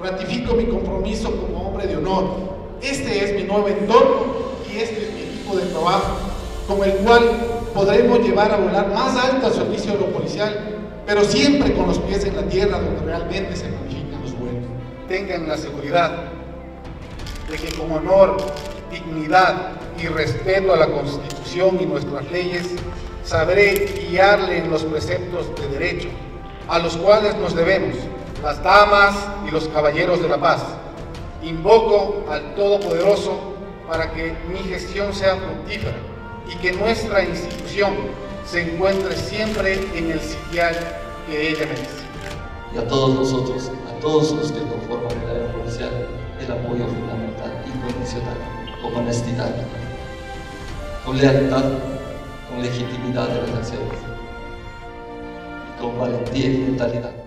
ratifico mi compromiso como hombre de honor. Este es mi nuevo entorno y este es mi equipo de trabajo, con el cual podremos llevar a volar más alto al servicio de lo policial, pero siempre con los pies en la tierra donde realmente se planifican los vuelos. Tengan la seguridad de que con honor, dignidad y respeto a la Constitución y nuestras leyes, sabré guiarle en los preceptos de derecho, a los cuales nos debemos, las damas y los caballeros de la paz. Invoco al Todopoderoso para que mi gestión sea fructífera y que nuestra institución se encuentre siempre en el sitial que ella merece. Y a todos nosotros, a todos los que conforman el área policial, el apoyo fundamental, incondicional, con honestidad, con lealtad, con legitimidad de las acciones, y con valentía y brutalidad.